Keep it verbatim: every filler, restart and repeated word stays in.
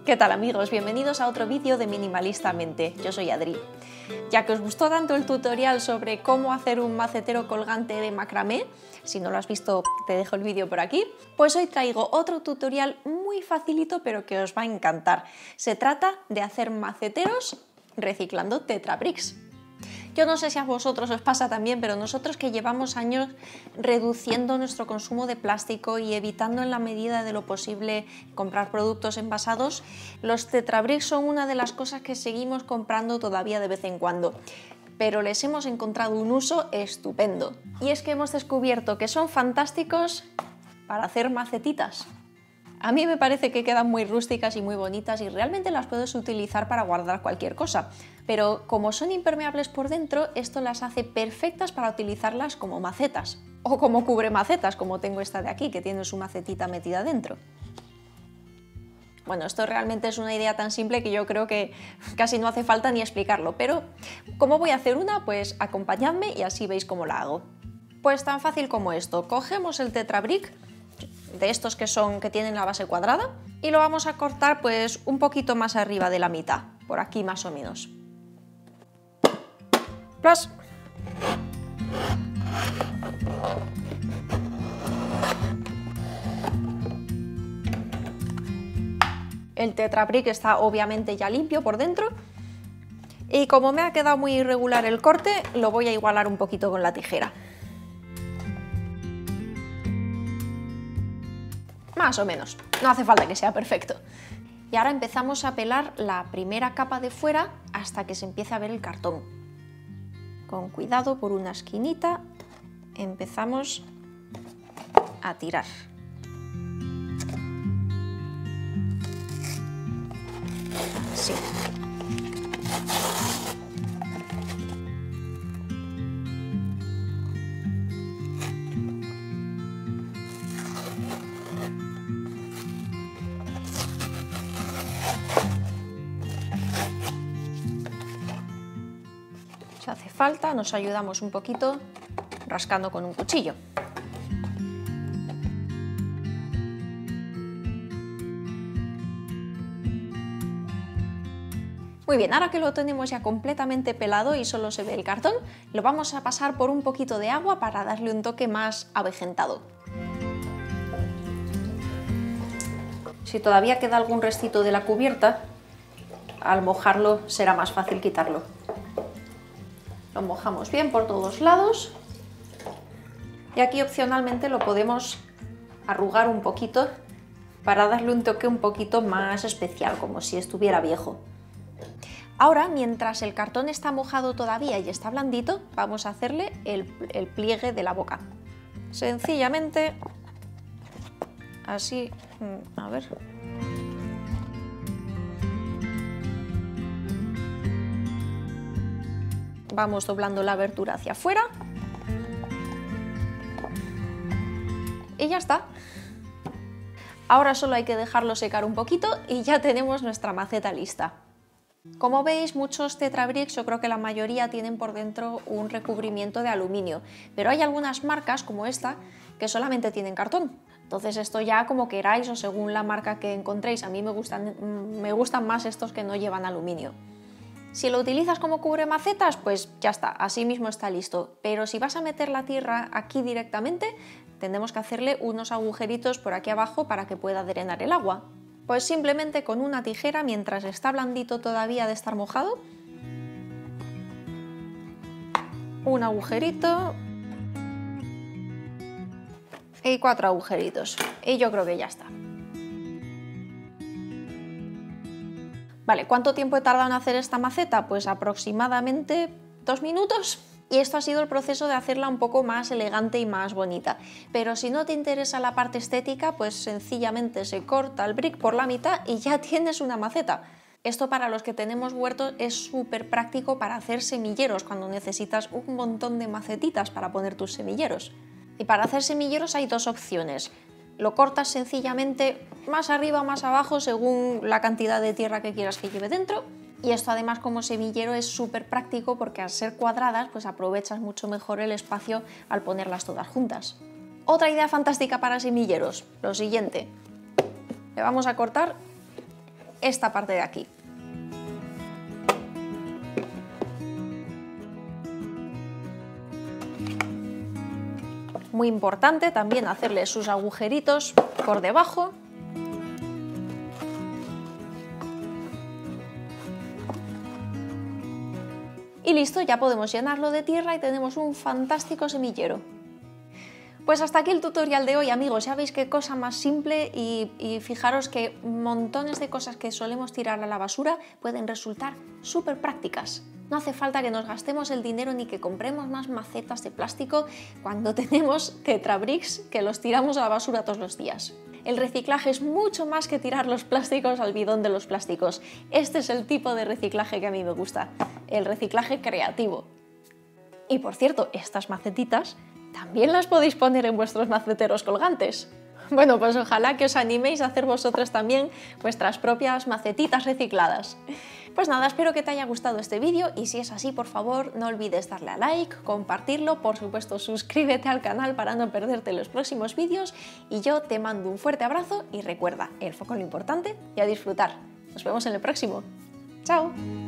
¿Qué tal amigos? Bienvenidos a otro vídeo de Minimalistamente. Yo soy Adri. Ya que os gustó tanto el tutorial sobre cómo hacer un macetero colgante de macramé, si no lo has visto te dejo el vídeo por aquí, pues hoy traigo otro tutorial muy facilito pero que os va a encantar. Se trata de hacer maceteros reciclando Tetra Briks. Yo no sé si a vosotros os pasa también, pero nosotros que llevamos años reduciendo nuestro consumo de plástico y evitando en la medida de lo posible comprar productos envasados, los Tetra Briks son una de las cosas que seguimos comprando todavía de vez en cuando. Pero les hemos encontrado un uso estupendo. Y es que hemos descubierto que son fantásticos para hacer macetitas. A mí me parece que quedan muy rústicas y muy bonitas y realmente las puedes utilizar para guardar cualquier cosa. Pero como son impermeables por dentro, esto las hace perfectas para utilizarlas como macetas. O como cubremacetas, como tengo esta de aquí, que tiene su macetita metida dentro. Bueno, esto realmente es una idea tan simple que yo creo que casi no hace falta ni explicarlo, pero ¿cómo voy a hacer una? Pues acompañadme y así veis cómo la hago. Pues tan fácil como esto, cogemos el Tetra Brik, de estos que son que tienen la base cuadrada, y lo vamos a cortar pues un poquito más arriba de la mitad, por aquí más o menos. Plus. El Tetra Brik está obviamente ya limpio por dentro y como me ha quedado muy irregular el corte, lo voy a igualar un poquito con la tijera. Más o menos, no hace falta que sea perfecto. Y ahora empezamos a pelar la primera capa de fuera hasta que se empiece a ver el cartón. Con cuidado, por una esquinita empezamos a tirar. Así. Si hace falta, nos ayudamos un poquito rascando con un cuchillo. Muy bien, ahora que lo tenemos ya completamente pelado y solo se ve el cartón, lo vamos a pasar por un poquito de agua para darle un toque más avejentado. Si todavía queda algún restito de la cubierta, al mojarlo será más fácil quitarlo. Lo mojamos bien por todos lados y aquí opcionalmente lo podemos arrugar un poquito para darle un toque un poquito más especial, como si estuviera viejo. Ahora, mientras el cartón está mojado todavía y está blandito, vamos a hacerle el, el pliegue de la boca. Sencillamente, así, a ver... Vamos doblando la abertura hacia afuera y ya está. Ahora solo hay que dejarlo secar un poquito y ya tenemos nuestra maceta lista. Como veis, muchos Tetra Briks, yo creo que la mayoría tienen por dentro un recubrimiento de aluminio, pero hay algunas marcas como esta que solamente tienen cartón. Entonces esto ya como queráis o según la marca que encontréis. A mí me gustan, me gustan más estos que no llevan aluminio. Si lo utilizas como cubremacetas, pues ya está, así mismo está listo. Pero si vas a meter la tierra aquí directamente, tendremos que hacerle unos agujeritos por aquí abajo para que pueda drenar el agua. Pues simplemente con una tijera, mientras está blandito todavía de estar mojado, un agujerito y cuatro agujeritos. Y yo creo que ya está. Vale, ¿cuánto tiempo he tardado en hacer esta maceta? Pues aproximadamente dos minutos. Y esto ha sido el proceso de hacerla un poco más elegante y más bonita. Pero si no te interesa la parte estética, pues sencillamente se corta el brick por la mitad y ya tienes una maceta. Esto para los que tenemos huertos es súper práctico para hacer semilleros, cuando necesitas un montón de macetitas para poner tus semilleros. Y para hacer semilleros hay dos opciones. Lo cortas sencillamente más arriba o más abajo según la cantidad de tierra que quieras que lleve dentro. Y esto además como semillero es súper práctico porque al ser cuadradas pues aprovechas mucho mejor el espacio al ponerlas todas juntas. Otra idea fantástica para semilleros, lo siguiente. Le vamos a cortar esta parte de aquí. Muy importante también hacerle sus agujeritos por debajo. Y listo, ya podemos llenarlo de tierra y tenemos un fantástico semillero. Pues hasta aquí el tutorial de hoy, amigos. Ya veis qué cosa más simple y, y fijaros que montones de cosas que solemos tirar a la basura pueden resultar súper prácticas. No hace falta que nos gastemos el dinero ni que compremos más macetas de plástico cuando tenemos Tetrabricks que los tiramos a la basura todos los días. El reciclaje es mucho más que tirar los plásticos al bidón de los plásticos. Este es el tipo de reciclaje que a mí me gusta, el reciclaje creativo. Y por cierto, estas macetitas también las podéis poner en vuestros maceteros colgantes. Bueno, pues ojalá que os animéis a hacer vosotros también vuestras propias macetitas recicladas. Pues nada, espero que te haya gustado este vídeo y si es así, por favor, no olvides darle a like, compartirlo, por supuesto, suscríbete al canal para no perderte los próximos vídeos y yo te mando un fuerte abrazo y recuerda, el foco en lo importante y a disfrutar. Nos vemos en el próximo. ¡Chao!